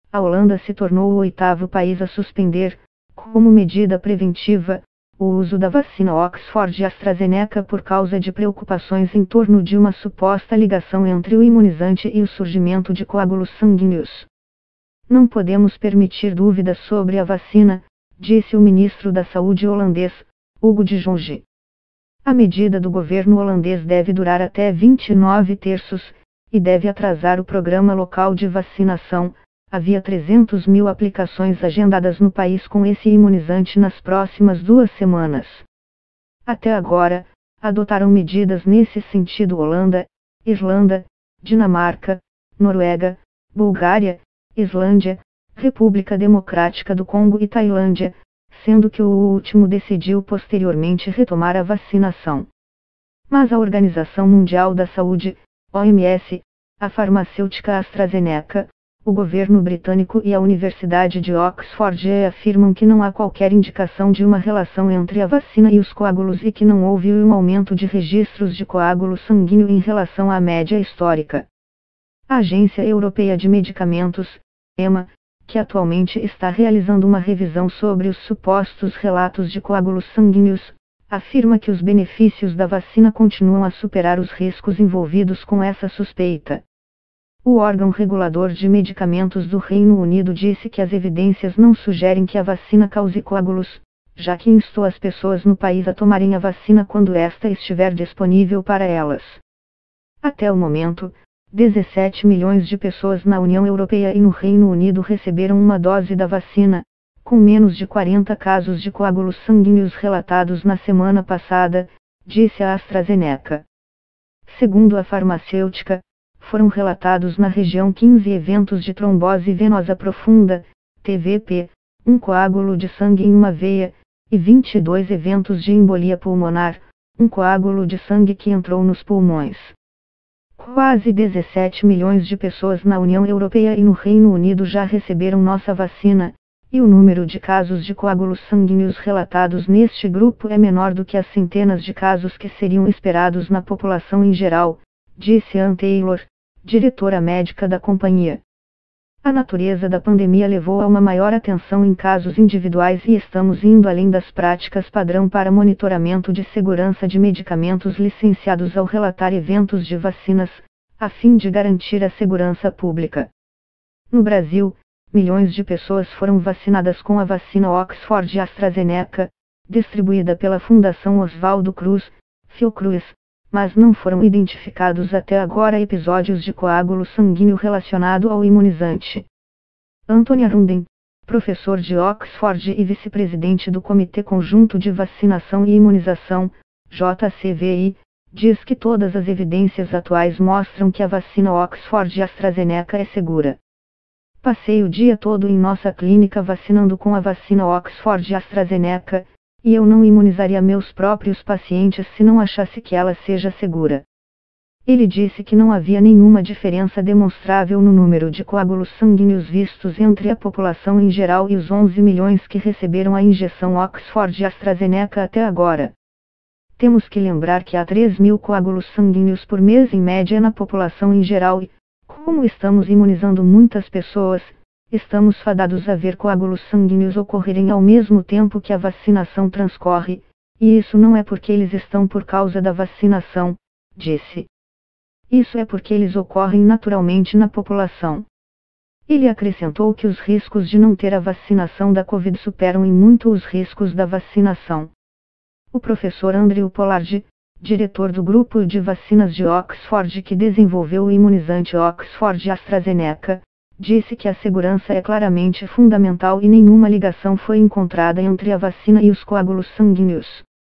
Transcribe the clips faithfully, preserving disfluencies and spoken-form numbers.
a Holanda se tornou o oitavo país a suspender, como medida preventiva, o uso da vacina Oxford-AstraZeneca por causa de preocupações em torno de uma suposta ligação entre o imunizante e o surgimento de coágulos sanguíneos. Não podemos permitir dúvidas sobre a vacina, disse o ministro da Saúde holandês, Hugo de Jonge. A medida do governo holandês deve durar até vinte e nove terços, e deve atrasar o programa local de vacinação. Havia trezentas mil aplicações agendadas no país com esse imunizante nas próximas duas semanas. Até agora, adotaram medidas nesse sentido Holanda, Irlanda, Dinamarca, Noruega, Bulgária, Islândia, República Democrática do Congo e Tailândia, sendo que o último decidiu posteriormente retomar a vacinação. Mas a Organização Mundial da Saúde, O M S, a farmacêutica AstraZeneca, o governo britânico e a Universidade de Oxford afirmam que não há qualquer indicação de uma relação entre a vacina e os coágulos e que não houve um aumento de registros de coágulo sanguíneo em relação à média histórica. A Agência Europeia de Medicamentos, EMA, que atualmente está realizando uma revisão sobre os supostos relatos de coágulos sanguíneos, afirma que os benefícios da vacina continuam a superar os riscos envolvidos com essa suspeita. O órgão regulador de medicamentos do Reino Unido disse que as evidências não sugerem que a vacina cause coágulos, já que instou as pessoas no país a tomarem a vacina quando esta estiver disponível para elas. Até o momento, dezessete milhões de pessoas na União Europeia e no Reino Unido receberam uma dose da vacina, com menos de quarenta casos de coágulos sanguíneos relatados na semana passada, disse a AstraZeneca. Segundo a farmacêutica, foram relatados na região quinze eventos de trombose venosa profunda, T V P, um coágulo de sangue em uma veia, e vinte e dois eventos de embolia pulmonar, um coágulo de sangue que entrou nos pulmões. Quase dezessete milhões de pessoas na União Europeia e no Reino Unido já receberam nossa vacina, e o número de casos de coágulos sanguíneos relatados neste grupo é menor do que as centenas de casos que seriam esperados na população em geral, disse Ann Taylor, diretora médica da companhia. A natureza da pandemia levou a uma maior atenção em casos individuais e estamos indo além das práticas padrão para monitoramento de segurança de medicamentos licenciados ao relatar eventos de vacinas, a fim de garantir a segurança pública. No Brasil, milhões de pessoas foram vacinadas com a vacina Oxford-AstraZeneca, distribuída pela Fundação Oswaldo Cruz, Fiocruz, mas não foram identificados até agora episódios de coágulo sanguíneo relacionado ao imunizante. Anthony Arunden, professor de Oxford e vice-presidente do Comitê Conjunto de Vacinação e Imunização, J C V I, diz que todas as evidências atuais mostram que a vacina Oxford-AstraZeneca é segura. Passei o dia todo em nossa clínica vacinando com a vacina Oxford-AstraZeneca, e eu não imunizaria meus próprios pacientes se não achasse que ela seja segura. Ele disse que não havia nenhuma diferença demonstrável no número de coágulos sanguíneos vistos entre a população em geral e os onze milhões que receberam a injeção Oxford-AstraZeneca até agora. Temos que lembrar que há três mil coágulos sanguíneos por mês em média na população em geral e, como estamos imunizando muitas pessoas, estamos fadados a ver coágulos sanguíneos ocorrerem ao mesmo tempo que a vacinação transcorre, e isso não é porque eles estão por causa da vacinação, disse. Isso é porque eles ocorrem naturalmente na população. Ele acrescentou que os riscos de não ter a vacinação da Covid superam em muito os riscos da vacinação. O professor Andrew Pollard, diretor do grupo de vacinas de Oxford que desenvolveu o imunizante Oxford-AstraZeneca, disse que a segurança é claramente fundamental e nenhuma ligação foi encontrada entre a vacina e os coágulos sanguíneos.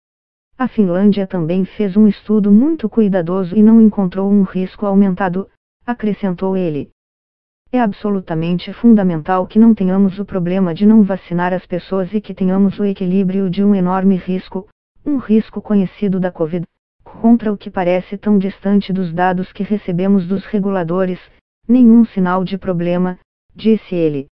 A Finlândia também fez um estudo muito cuidadoso e não encontrou um risco aumentado, acrescentou ele. É absolutamente fundamental que não tenhamos o problema de não vacinar as pessoas e que tenhamos o equilíbrio de um enorme risco, um risco conhecido da Covid, contra o que parece tão distante dos dados que recebemos dos reguladores, nenhum sinal de problema, disse ele.